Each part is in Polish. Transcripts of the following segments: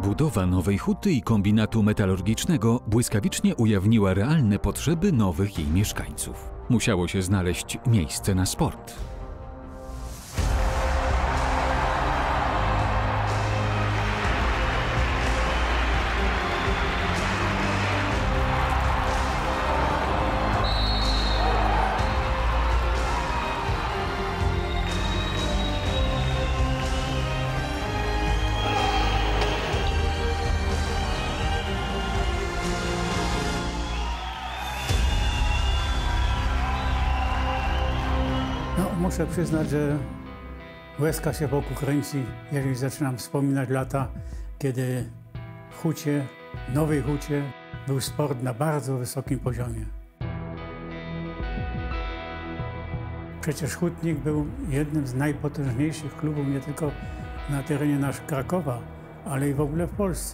Budowa nowej huty i kombinatu metalurgicznego błyskawicznie ujawniła realne potrzeby nowych jej mieszkańców. Musiało się znaleźć miejsce na sport. Muszę przyznać, że łezka się wokół kręci, jeżeli zaczynam wspominać lata, kiedy w hucie, nowej hucie, był sport na bardzo wysokim poziomie. Przecież Hutnik był jednym z najpotężniejszych klubów nie tylko na terenie naszego Krakowa, ale i w ogóle w Polsce.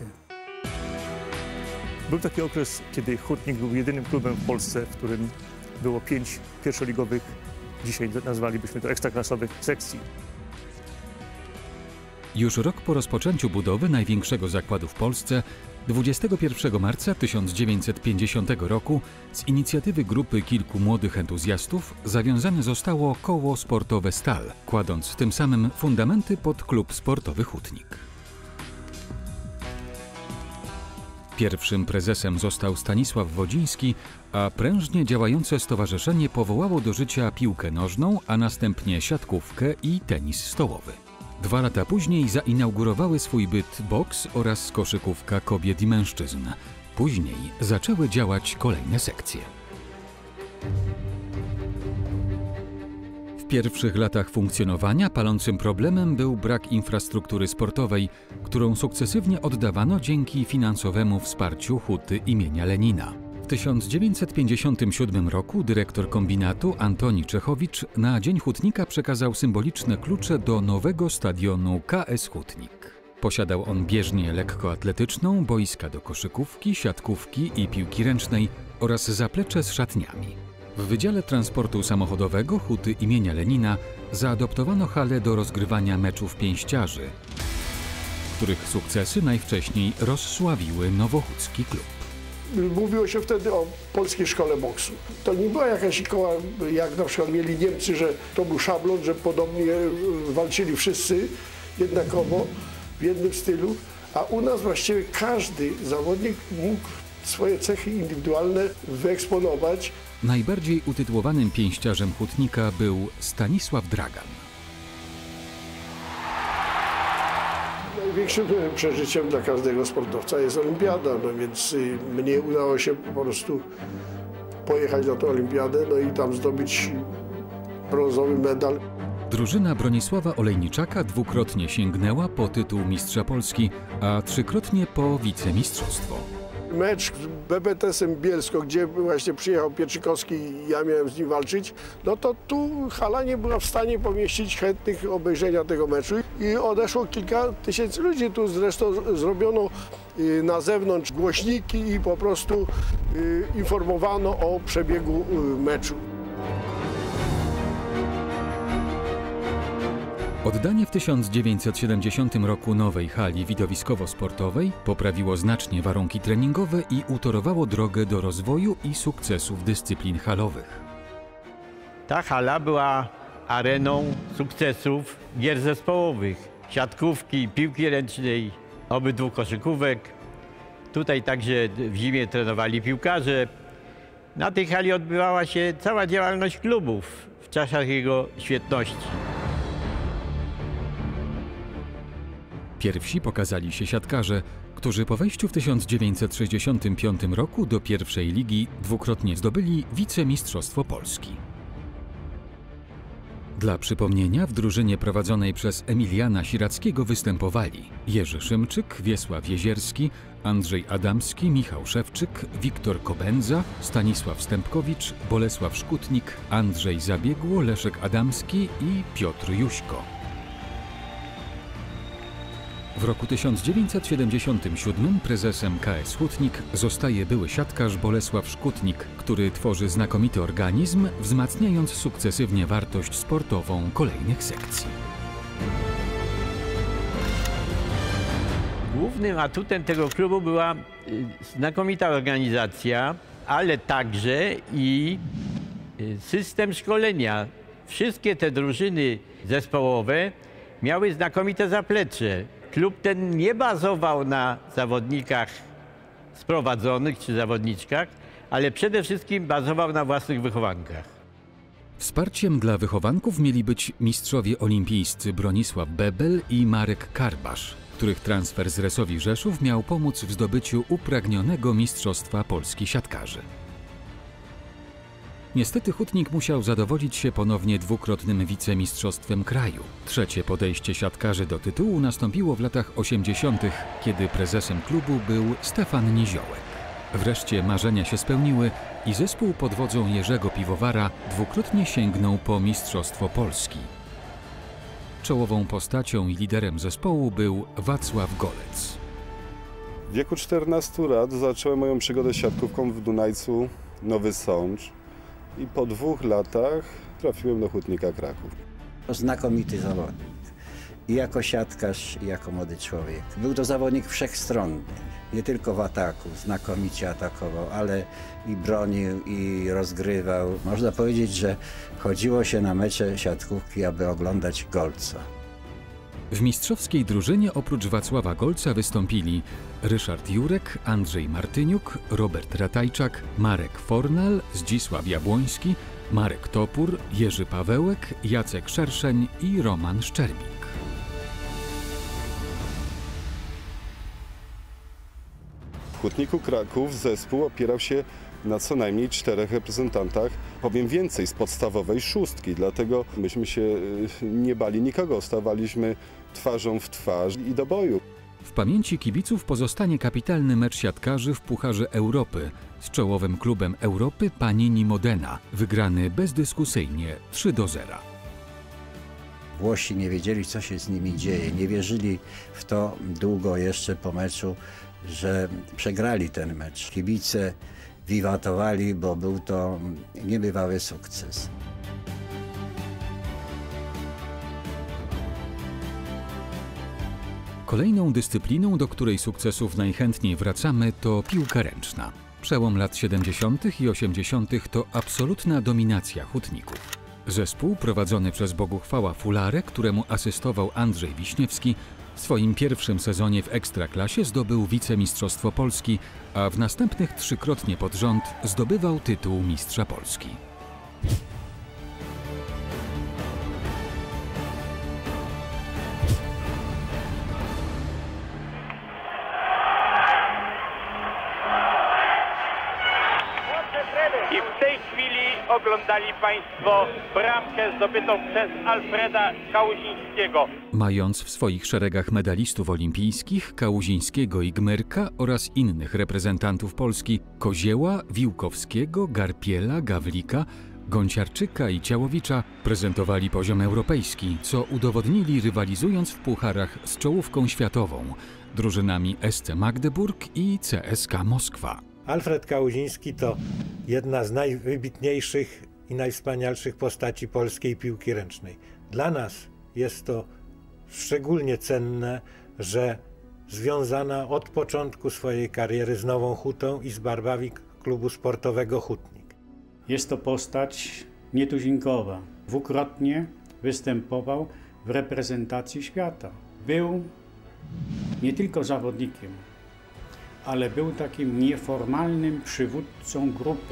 Był taki okres, kiedy Hutnik był jedynym klubem w Polsce, w którym było 5 pierwszoligowych, dzisiaj nazwalibyśmy to ekstraklasowych sekcji. Już rok po rozpoczęciu budowy największego zakładu w Polsce, 21 marca 1950 roku z inicjatywy grupy kilku młodych entuzjastów zawiązane zostało koło sportowe Stal, kładąc tym samym fundamenty pod klub sportowy Hutnik. Pierwszym prezesem został Stanisław Wodziński, a prężnie działające stowarzyszenie powołało do życia piłkę nożną, a następnie siatkówkę i tenis stołowy. 2 lata później zainaugurowały swój byt boks oraz koszykówka kobiet i mężczyzn. Później zaczęły działać kolejne sekcje. W pierwszych latach funkcjonowania palącym problemem był brak infrastruktury sportowej, którą sukcesywnie oddawano dzięki finansowemu wsparciu huty imienia Lenina. W 1957 roku dyrektor kombinatu Antoni Czechowicz na Dzień Hutnika przekazał symboliczne klucze do nowego stadionu KS Hutnik. Posiadał on bieżnię lekkoatletyczną, boiska do koszykówki, siatkówki i piłki ręcznej oraz zaplecze z szatniami. W Wydziale Transportu Samochodowego huty imienia Lenina zaadoptowano halę do rozgrywania meczów pięściarzy, których sukcesy najwcześniej rozsławiły nowochódzki klub. Mówiło się wtedy o Polskiej Szkole Boksu. To nie była jakaś szkoła, jak na przykład mieli Niemcy, że to był szablon, że podobnie walczyli wszyscy jednakowo w jednym stylu, a u nas właściwie każdy zawodnik mógł swoje cechy indywidualne wyeksponować. Najbardziej utytułowanym pięściarzem Hutnika był Stanisław Dragan. Największym przeżyciem dla każdego sportowca jest olimpiada, no więc mnie udało się po prostu pojechać na tę olimpiadę, no i tam zdobyć brązowy medal. Drużyna Bronisława Olejniczaka dwukrotnie sięgnęła po tytuł mistrza Polski, a trzykrotnie po wicemistrzostwo. Mecz z BBTS-em Bielsko, gdzie właśnie przyjechał Pieczykowski i ja miałem z nim walczyć, no to tu hala nie była w stanie pomieścić chętnych obejrzenia tego meczu i odeszło kilka tysięcy ludzi. Tu zresztą zrobiono na zewnątrz głośniki i po prostu informowano o przebiegu meczu. Oddanie w 1970 roku nowej hali widowiskowo-sportowej poprawiło znacznie warunki treningowe i utorowało drogę do rozwoju i sukcesów dyscyplin halowych. Ta hala była areną sukcesów gier zespołowych, siatkówki, piłki ręcznej, obydwu koszykówek. Tutaj także w zimie trenowali piłkarze. Na tej hali odbywała się cała działalność klubów w czasach jego świetności. Pierwsi pokazali się siatkarze, którzy po wejściu w 1965 roku do pierwszej ligi dwukrotnie zdobyli wicemistrzostwo Polski. Dla przypomnienia w drużynie prowadzonej przez Emiliana Sirackiego występowali Jerzy Szymczyk, Wiesław Jezierski, Andrzej Adamski, Michał Szewczyk, Wiktor Kobędza, Stanisław Stępkowicz, Bolesław Szkutnik, Andrzej Zabiegło, Leszek Adamski i Piotr Juśko. W roku 1977 prezesem KS Hutnik zostaje były siatkarz Bolesław Szkutnik, który tworzy znakomity organizm, wzmacniając sukcesywnie wartość sportową kolejnych sekcji. Głównym atutem tego klubu była znakomita organizacja, ale także i system szkolenia. Wszystkie te drużyny zespołowe miały znakomite zaplecze. Klub ten nie bazował na zawodnikach sprowadzonych czy zawodniczkach, ale przede wszystkim bazował na własnych wychowankach. Wsparciem dla wychowanków mieli być mistrzowie olimpijscy Bronisław Bebel i Marek Karbasz, których transfer z Resowi Rzeszów miał pomóc w zdobyciu upragnionego Mistrzostwa Polski siatkarzy. Niestety Hutnik musiał zadowolić się ponownie dwukrotnym wicemistrzostwem kraju. Trzecie podejście siatkarzy do tytułu nastąpiło w latach 80., kiedy prezesem klubu był Stefan Niziołek. Wreszcie marzenia się spełniły i zespół pod wodzą Jerzego Piwowara dwukrotnie sięgnął po Mistrzostwo Polski. Czołową postacią i liderem zespołu był Wacław Golec. W wieku 14 lat zacząłem moją przygodę z siatkówką w Dunajcu Nowy Sącz i po 2 latach trafiłem do Hutnika Kraków. Znakomity zawodnik. I jako siatkarz, i jako młody człowiek. Był to zawodnik wszechstronny. Nie tylko w ataku, znakomicie atakował, ale i bronił, i rozgrywał. Można powiedzieć, że chodziło się na mecze siatkówki, aby oglądać Golca. W mistrzowskiej drużynie oprócz Wacława Golca wystąpili Ryszard Jurek, Andrzej Martyniuk, Robert Ratajczak, Marek Fornal, Zdzisław Jabłoński, Marek Topór, Jerzy Pawełek, Jacek Szerszeń i Roman Szczerbik. W Hutniku Kraków zespół opierał się na co najmniej 4 reprezentantach, powiem więcej, z podstawowej 6, dlatego myśmy się nie bali nikogo, stawaliśmy twarzą w twarz i do boju. W pamięci kibiców pozostanie kapitalny mecz siatkarzy w Pucharze Europy z czołowym klubem Europy Panini Modena, wygrany bezdyskusyjnie 3-0. Włosi nie wiedzieli, co się z nimi dzieje, nie wierzyli w to długo jeszcze po meczu, że przegrali ten mecz. Kibice wiwatowali, bo był to niebywały sukces. Kolejną dyscypliną, do której sukcesów najchętniej wracamy, to piłka ręczna. Przełom lat 70. i 80. to absolutna dominacja hutników. Zespół prowadzony przez Boguchwała Fularę, któremu asystował Andrzej Wiśniewski, w swoim pierwszym sezonie w Ekstraklasie zdobył wicemistrzostwo Polski, a w następnych 3-krotnie pod rząd zdobywał tytuł mistrza Polski. I w tej chwili oglądali Państwo bramkę zdobytą przez Alfreda Kałuzińskiego. Mając w swoich szeregach medalistów olimpijskich Kałuzińskiego i Gmyrka oraz innych reprezentantów Polski Kozieła, Wiłkowskiego, Garpiela, Gawlika, Gąciarczyka i Ciałowicza, prezentowali poziom europejski, co udowodnili rywalizując w pucharach z czołówką światową, drużynami SC Magdeburg i CSKA Moskwa. Alfred Kałuziński to jedna z najwybitniejszych i najwspanialszych postaci polskiej piłki ręcznej. Dla nas jest to szczególnie cenne, że związana od początku swojej kariery z Nową Hutą i z barwami klubu sportowego Hutnik. Jest to postać nietuzinkowa. Dwukrotnie występował w reprezentacji świata. Był nie tylko zawodnikiem, ale był takim nieformalnym przywódcą grupy.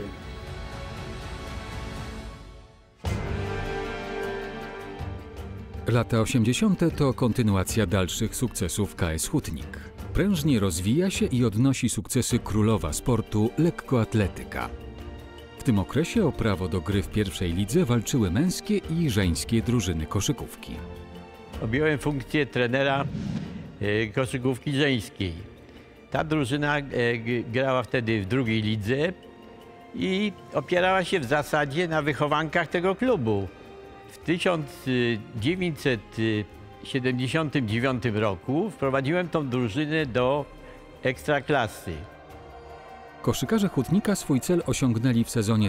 Lata 80. to kontynuacja dalszych sukcesów KS Hutnik. Prężnie rozwija się i odnosi sukcesy królowa sportu lekkoatletyka. W tym okresie o prawo do gry w pierwszej lidze walczyły męskie i żeńskie drużyny koszykówki. Objąłem funkcję trenera koszykówki żeńskiej. Ta drużyna grała wtedy w drugiej lidze i opierała się w zasadzie na wychowankach tego klubu. W 1979 roku wprowadziłem tą drużynę do Ekstraklasy. Koszykarze Hutnika swój cel osiągnęli w sezonie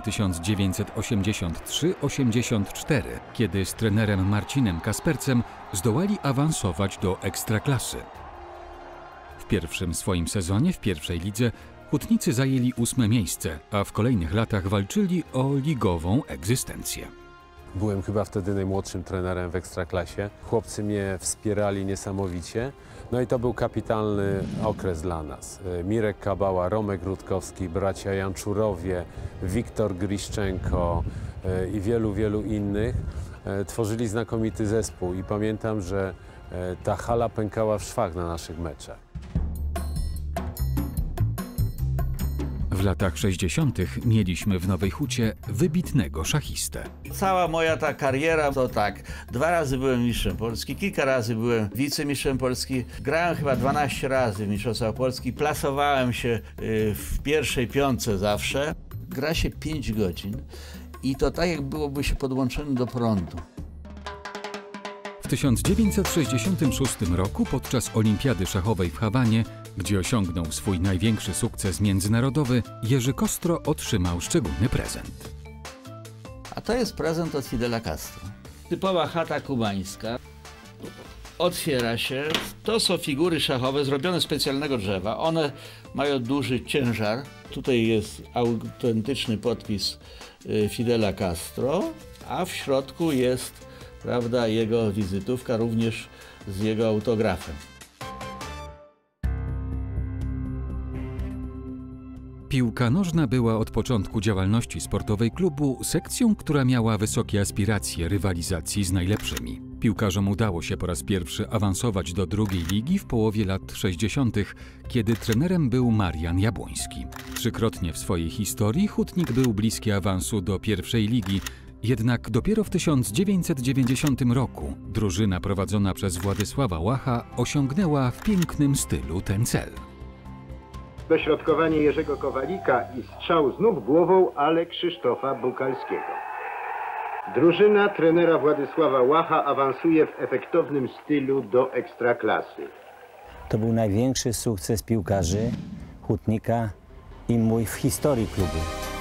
1983-84, kiedy z trenerem Marcinem Kaspercem zdołali awansować do Ekstraklasy. W W pierwszym swoim sezonie w pierwszej lidze hutnicy zajęli 8. miejsce, a w kolejnych latach walczyli o ligową egzystencję. Byłem chyba wtedy najmłodszym trenerem w Ekstraklasie. Chłopcy mnie wspierali niesamowicie. No i to był kapitalny okres dla nas. Mirek Kabała, Romek Rutkowski, bracia Janczurowie, Wiktor Griszczenko i wielu innych tworzyli znakomity zespół i pamiętam, że ta hala pękała w szwach na naszych meczach. W latach 60. mieliśmy w Nowej Hucie wybitnego szachistę. Cała moja ta kariera to tak, 2 razy byłem mistrzem Polski, kilka razy byłem wicemistrzem Polski, grałem chyba 12 razy w Mistrzostwach Polski, plasowałem się w pierwszej 5 zawsze. Gra się 5 godzin i to tak jak byłoby się podłączony do prądu. W 1966 roku podczas Olimpiady Szachowej w Hawanie, gdzie osiągnął swój największy sukces międzynarodowy, Jerzy Kostro otrzymał szczególny prezent. A to jest prezent od Fidela Castro. Typowa chata kubańska. Otwiera się. To są figury szachowe zrobione z specjalnego drzewa. One mają duży ciężar. Tutaj jest autentyczny podpis Fidela Castro, a w środku jest, prawda, jego wizytówka również z jego autografem. Piłka nożna była od początku działalności sportowej klubu sekcją, która miała wysokie aspiracje rywalizacji z najlepszymi. Piłkarzom udało się po raz pierwszy awansować do drugiej ligi w połowie lat 60., kiedy trenerem był Marian Jabłoński. 3-krotnie w swojej historii Hutnik był bliski awansu do pierwszej ligi, jednak dopiero w 1990 roku drużyna prowadzona przez Władysława Łacha osiągnęła w pięknym stylu ten cel. Dośrodkowanie Jerzego Kowalika i strzał znów głową, ale Krzysztofa Bukalskiego. Drużyna trenera Władysława Łacha awansuje w efektownym stylu do Ekstraklasy. To był największy sukces piłkarzy Hutnika i mój w historii klubu.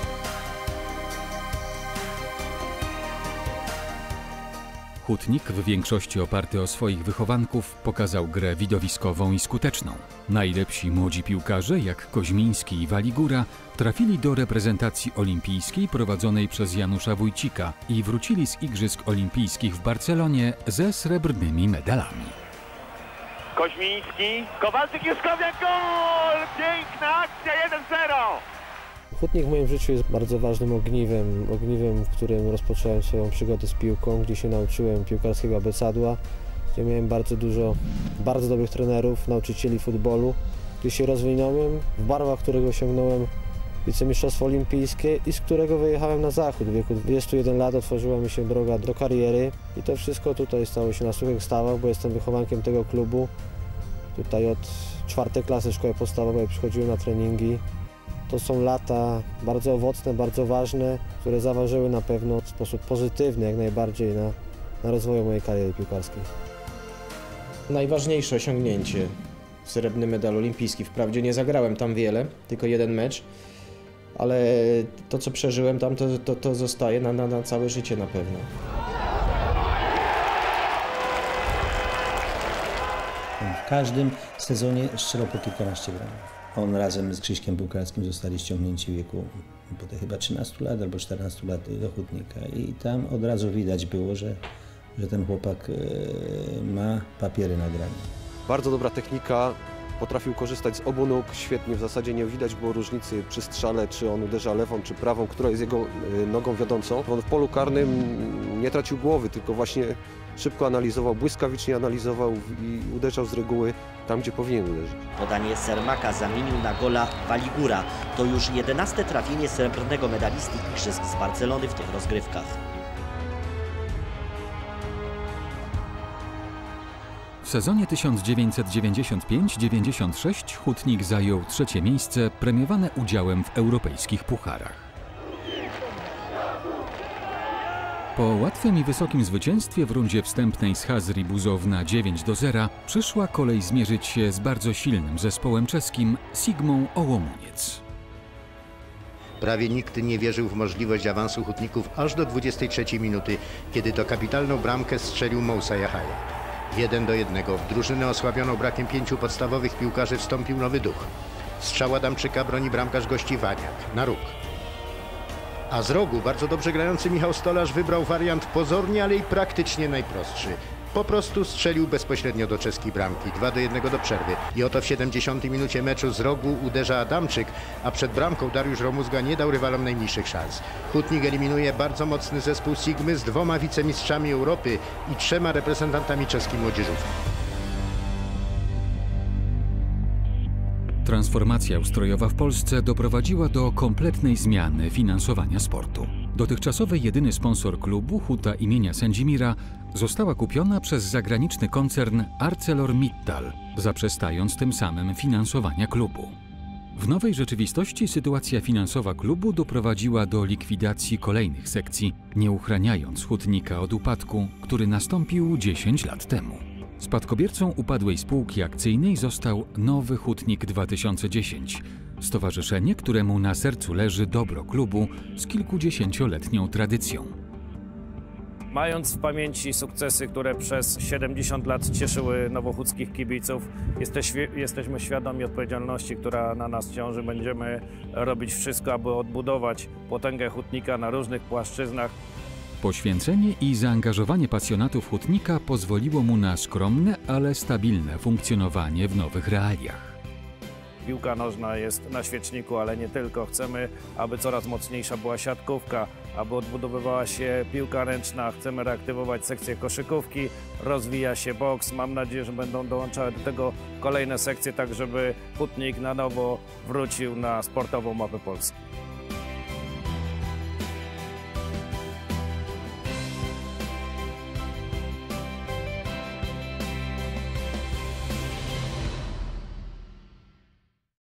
Hutnik, w większości oparty o swoich wychowanków, pokazał grę widowiskową i skuteczną. Najlepsi młodzi piłkarze, jak Koźmiński i Waligura, trafili do reprezentacji olimpijskiej prowadzonej przez Janusza Wójcika i wrócili z Igrzysk Olimpijskich w Barcelonie ze srebrnymi medalami. Koźmiński, Kowalczyk, Juszkowiak, gol! Piękna akcja, 1-0! Hutnik w moim życiu jest bardzo ważnym ogniwem, w którym rozpocząłem swoją przygodę z piłką, gdzie się nauczyłem piłkarskiego abecadła, gdzie miałem bardzo dobrych trenerów, nauczycieli futbolu, gdzie się rozwinąłem, w barwach którego osiągnąłem wicemistrzostwo olimpijskie i z którego wyjechałem na zachód. W wieku 21 lat otworzyła mi się droga do kariery i to wszystko tutaj stało się na suchych stawach, bo jestem wychowankiem tego klubu. Tutaj od 4. klasy szkoły podstawowej przychodziłem na treningi. To są lata bardzo owocne, bardzo ważne, które zaważyły na pewno w sposób pozytywny jak najbardziej na rozwoju mojej kariery piłkarskiej. Najważniejsze osiągnięcie, srebrny medal olimpijski. Wprawdzie nie zagrałem tam wiele, tylko 1 mecz, ale to co przeżyłem tam to zostaje na całe życie na pewno. W każdym sezonie strzelał po kilkanaście bramek. On razem z Krzyśkiem Bukalskim zostali ściągnięci w wieku chyba 13 lat albo 14 lat do Hutnika i tam od razu widać było, że ten chłopak ma papiery na granie. Bardzo dobra technika, potrafił korzystać z obu nóg, świetnie, w zasadzie nie widać było różnicy przy strzale, czy on uderza lewą, czy prawą, która jest jego nogą wiodącą. On w polu karnym nie tracił głowy, tylko właśnie szybko analizował, błyskawicznie analizował i uderzał z reguły tam, gdzie powinien uderzyć. Podanie Sermaka zamienił na gola Waligura. To już 11. trafienie srebrnego medalisty Igrzysk z Barcelony w tych rozgrywkach. W sezonie 1995-96 Hutnik zajął 3. miejsce, premiowane udziałem w europejskich pucharach. Po łatwym i wysokim zwycięstwie w rundzie wstępnej z Hazri Buzowna 9-0 przyszła kolej zmierzyć się z bardzo silnym zespołem czeskim Sigmą Ołomuniec. Prawie nikt nie wierzył w możliwość awansu Hutników aż do 23 minuty, kiedy to kapitalną bramkę strzelił Moussa Yahaja. 1:1. W drużynę osłabioną brakiem 5 podstawowych piłkarzy wstąpił nowy duch. Strzał Adamczyka broni bramkarz gości Waniak na róg. A z rogu bardzo dobrze grający Michał Stolarz wybrał wariant pozornie, ale i praktycznie najprostszy. Po prostu strzelił bezpośrednio do czeskiej bramki. 2:1 do przerwy. I oto w 70 minucie meczu z rogu uderza Adamczyk, a przed bramką Dariusz Romuzga nie dał rywalom najmniejszych szans. Hutnik eliminuje bardzo mocny zespół Sigmy z 2 wicemistrzami Europy i 3 reprezentantami czeskiej młodzieżówki. Transformacja ustrojowa w Polsce doprowadziła do kompletnej zmiany finansowania sportu. Dotychczasowy jedyny sponsor klubu, Huta imienia Sędzimira, została kupiona przez zagraniczny koncern ArcelorMittal, zaprzestając tym samym finansowania klubu. W nowej rzeczywistości sytuacja finansowa klubu doprowadziła do likwidacji kolejnych sekcji, nie uchraniając Hutnika od upadku, który nastąpił 10 lat temu. Spadkobiercą upadłej spółki akcyjnej został Nowy Hutnik 2010, stowarzyszenie, któremu na sercu leży dobro klubu z kilkudziesięcioletnią tradycją. Mając w pamięci sukcesy, które przez 70 lat cieszyły nowochódzkich kibiców, jesteśmy świadomi odpowiedzialności, która na nas ciąży. Będziemy robić wszystko, aby odbudować potęgę Hutnika na różnych płaszczyznach. Poświęcenie i zaangażowanie pasjonatów Hutnika pozwoliło mu na skromne, ale stabilne funkcjonowanie w nowych realiach. Piłka nożna jest na świeczniku, ale nie tylko. Chcemy, aby coraz mocniejsza była siatkówka, aby odbudowywała się piłka ręczna. Chcemy reaktywować sekcję koszykówki, rozwija się boks. Mam nadzieję, że będą dołączały do tego kolejne sekcje, tak żeby Hutnik na nowo wrócił na sportową mapę Polski.